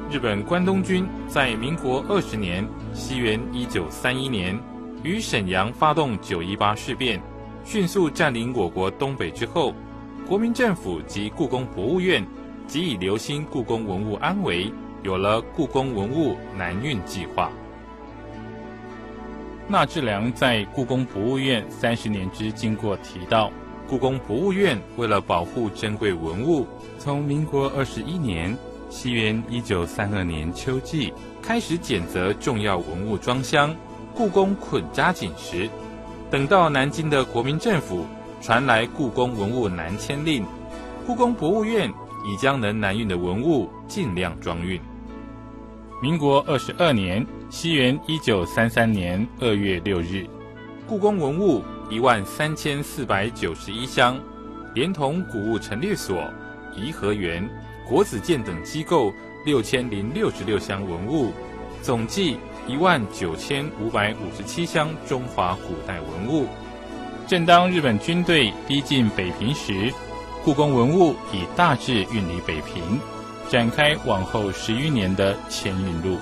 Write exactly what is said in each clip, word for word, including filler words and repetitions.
日本关东军在民国二十年（西元一九三一年）于沈阳发动九一八事变，迅速占领我国东北之后，国民政府及故宫博物院即以留心故宫文物安危，有了故宫文物南运计划。纳智良在故宫博物院三十年之经过提到，故宫博物院为了保护珍贵文物，从民国二十一年（西元一九三二年）秋季开始检择重要文物装箱，故宫捆扎紧实。等到南京的国民政府传来故宫文物南迁令，故宫博物院已将能南运的文物尽量装运。民国二十二年（西元一九三三年）二月六日，故宫文物一万三千四百九十一箱，连同古物陈列所、颐和园、国子监等机构六千零六十六箱文物，总计一万九千五百五十七箱中华古代文物。正当日本军队逼近北平时，故宫文物已大致运离北平，展开往后十余年的迁运路。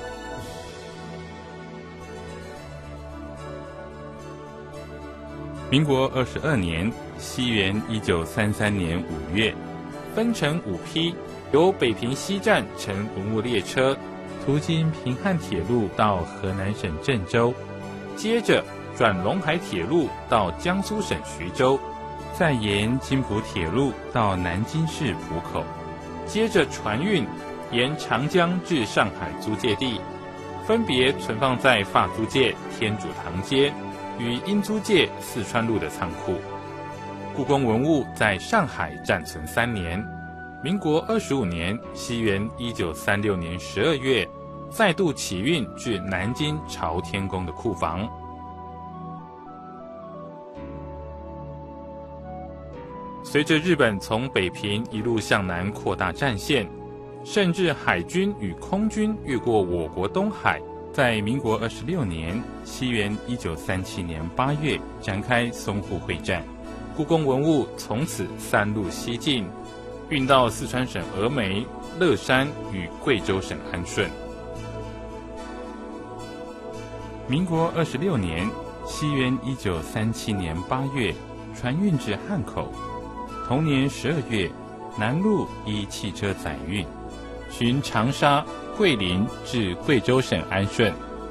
民国二十二年（西元一九三三年）五月，分成五批，由北平西站乘文物列车，途经平汉铁路到河南省郑州，接着转陇海铁路到江苏省徐州，再沿津浦铁路到南京市浦口，接着船运沿长江至上海租界地，分别存放在法租界天主堂街与英租界四川路的仓库。故宫文物在上海暂存三年，民国二十五年（西元一九三六年）十二月，再度起运至南京朝天宫的库房。随着日本从北平一路向南扩大战线，甚至海军与空军越过我国东海，在民国二十六年（西元一九三七年）八月展开淞沪会战，故宫文物从此三路西进，运到四川省峨眉、乐山与贵州省安顺。民国二十六年（西元一九三七年）八月，船运至汉口。同年十二月，南路依汽车载运，循长沙、桂林至贵州省安顺。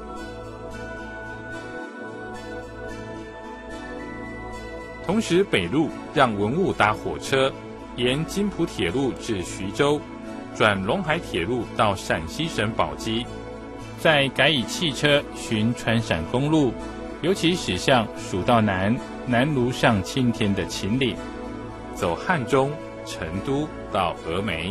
同时，北路让文物搭火车，沿津浦铁路至徐州，转陇海铁路到陕西省宝鸡，再改以汽车循川陕公路，尤其驶向蜀道南南庐上青天的秦岭，走汉中、成都到峨眉。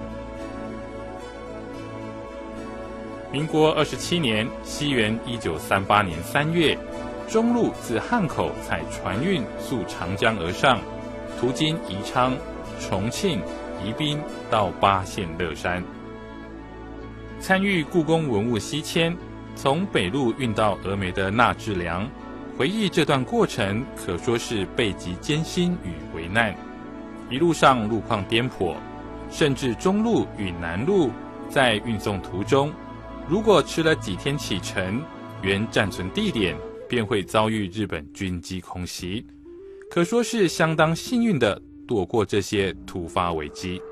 民国二十七年（西元一九三八年）三月，中路自汉口采船运溯长江而上，途经宜昌、重庆、宜宾到巴县乐山。参与故宫文物西迁，从北路运到峨眉的纳智良回忆这段过程，可说是备极艰辛与危难。一路上路况颠簸，甚至中路与南路在运送途中，如果迟了几天启程，原暂存地点便会遭遇日本军机空袭，可说是相当幸运地躲过这些突发危机。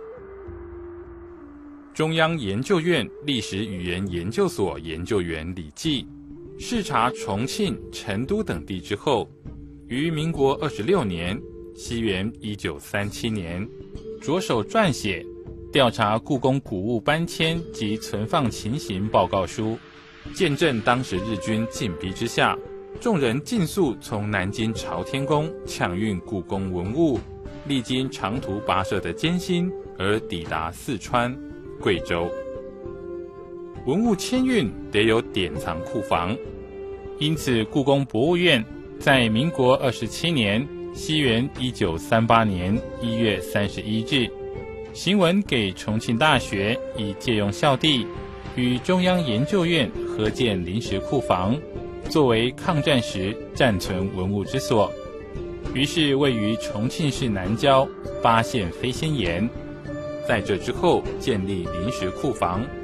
中央研究院历史语言研究所研究员李济视察重庆、成都等地之后，于民国二十六年（西元一九三七年）着手撰写《调查故宫古物搬迁及存放情形报告书》，见证当时日军进逼之下，众人尽速从南京朝天宫抢运故宫文物，历经长途跋涉的艰辛而抵达四川、贵州。文物迁运得有典藏库房，因此故宫博物院在民国二十七年（西元一九三八年）一月三十一日，行文给重庆大学，以借用校地，与中央研究院合建临时库房，作为抗战时暂存文物之所。于是位于重庆市南郊巴县飞仙岩。在这之后建立临时库房，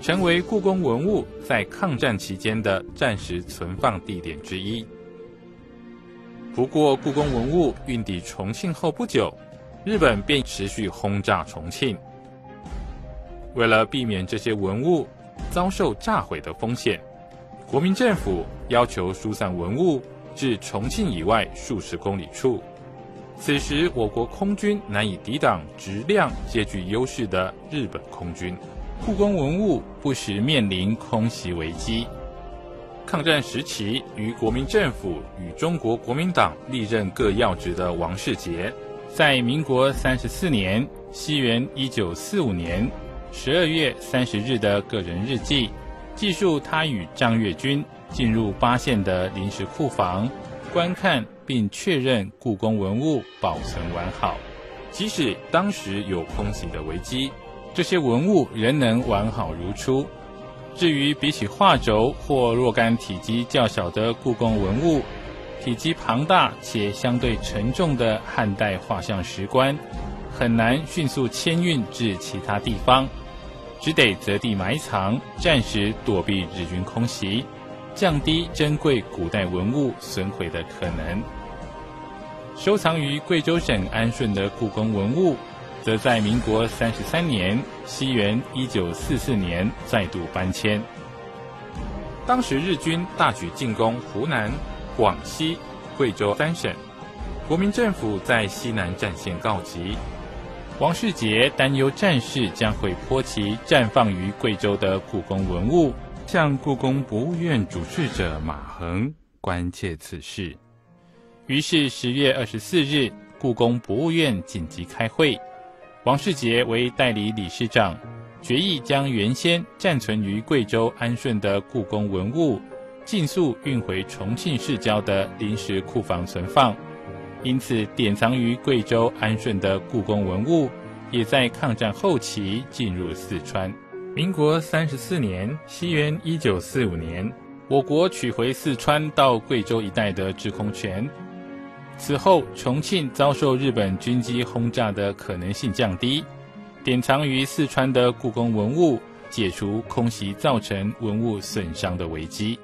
成为故宫文物在抗战期间的暂时存放地点之一。不过，故宫文物运抵重庆后不久，日本便持续轰炸重庆。为了避免这些文物遭受炸毁的风险，国民政府要求疏散文物至重庆以外数十公里处。此时，我国空军难以抵挡质量皆具优势的日本空军，故宫文物不时面临空袭危机。抗战时期，于国民政府与中国国民党历任各要职的王世杰，在民国三十四年（西元一九四五年）十二月三十日的个人日记，记述他与张月军进入八县的临时库房，观看并确认故宫文物保存完好。即使当时有空袭的危机，这些文物仍能完好如初。至于比起画轴或若干体积较小的故宫文物，体积庞大且相对沉重的汉代画像石棺，很难迅速迁运至其他地方，只得择地埋藏，暂时躲避日军空袭，降低珍贵古代文物损毁的可能。收藏于贵州省安顺的故宫文物，则在民国三十三年（西元一九四四年）再度搬迁。当时日军大举进攻湖南、广西、贵州三省，国民政府在西南战线告急。王世杰担忧战事将会波及绽放于贵州的故宫文物，向故宫博物院主事者马衡关切此事。于是十月二十四日，故宫博物院紧急开会，王世杰为代理理事长，决议将原先暂存于贵州安顺的故宫文物尽速运回重庆市郊的临时库房存放。因此，典藏于贵州安顺的故宫文物也在抗战后期进入四川。民国三十四年（西元一九四五年），我国取回四川到贵州一带的制空权。此后，重庆遭受日本军机轰炸的可能性降低，典藏于四川的故宫文物解除空袭造成文物损伤的危机。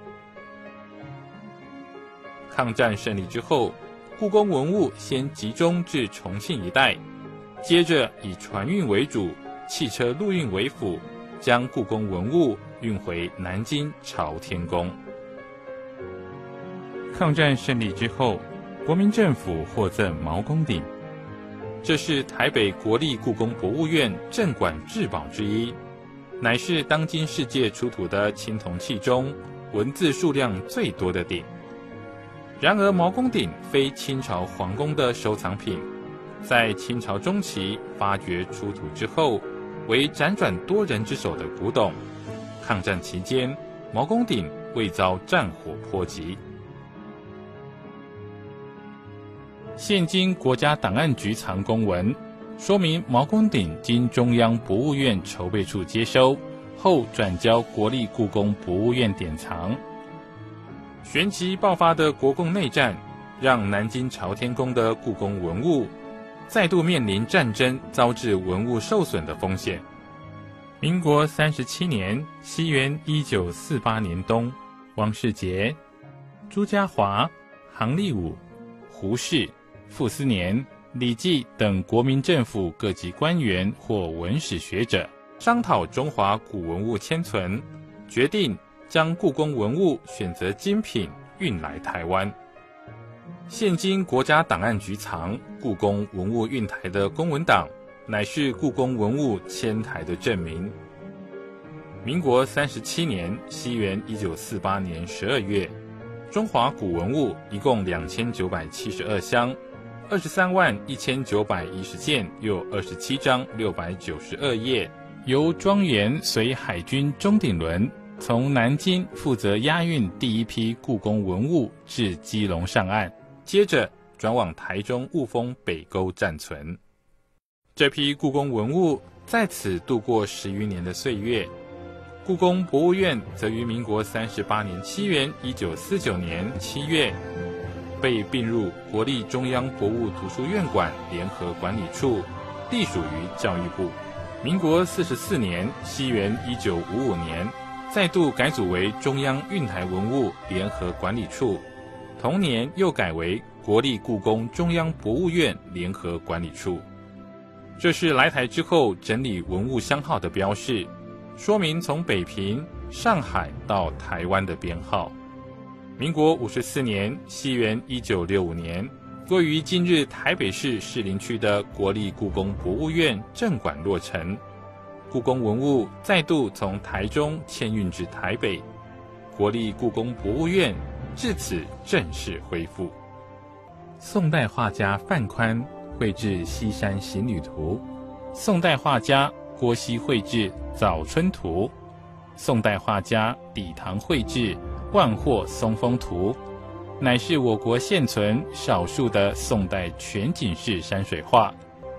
抗战胜利之后，故宫文物先集中至重庆一带，接着以船运为主，汽车陆运为辅，将故宫文物运回南京朝天宫。抗战胜利之后，国民政府获赠毛公鼎，这是台北国立故宫博物院镇馆至宝之一，乃是当今世界出土的青铜器中文字数量最多的鼎。然而，毛公鼎非清朝皇宫的收藏品，在清朝中期发掘出土之后，为辗转多人之手的古董。抗战期间，毛公鼎未遭战火波及。现今国家档案局藏公文说明，毛公鼎经中央博物院筹备处接收后，转交国立故宫博物院典藏。旋即爆发的国共内战，让南京朝天宫的故宫文物再度面临战争遭致文物受损的风险。民国三十七年（西元一九四八年）冬，王世杰、朱家骅、杭立武、胡适、傅斯年、李济等国民政府各级官员或文史学者商讨中华古文物迁存，决定将故宫文物选择精品运来台湾。现今国家档案局藏故宫文物运台的公文档，乃是故宫文物迁台的证明。民国三十七年（西元一九四八年）十二月，中华古文物一共两千九百七十二箱，二十三万一千九百一十件，又二十七张六百九十二页，由庄园随海军中鼎轮从南京负责押运第一批故宫文物至基隆上岸，接着转往台中雾峰北沟暂存。这批故宫文物在此度过十余年的岁月。故宫博物院则于民国三十八年（七元一九四九年）七月被并入国立中央博物图书院馆联合管理处，隶属于教育部。 民国四十四年（西元一九五五年），再度改组为中央运台文物联合管理处，同年又改为国立故宫中央博物院联合管理处。这是来台之后整理文物箱号的标示，说明从北平、上海到台湾的编号。民国五十四年（西元一九六五年），位于今日台北市士林区的国立故宫博物院正馆落成，故宫文物再度从台中迁运至台北，国立故宫博物院至此正式恢复。宋代画家范宽绘制《西山行旅图》，宋代画家郭熙绘制《早春图》，宋代画家李唐绘制《万壑松风图》，乃是我国现存少数的宋代全景式山水画。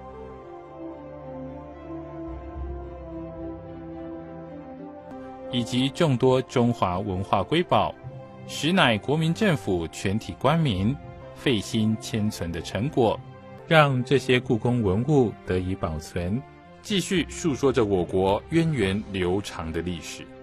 以及众多中华文化瑰宝，实乃国民政府全体官民费心迁存的成果，让这些故宫文物得以保存，继续述说着我国源远流长的历史。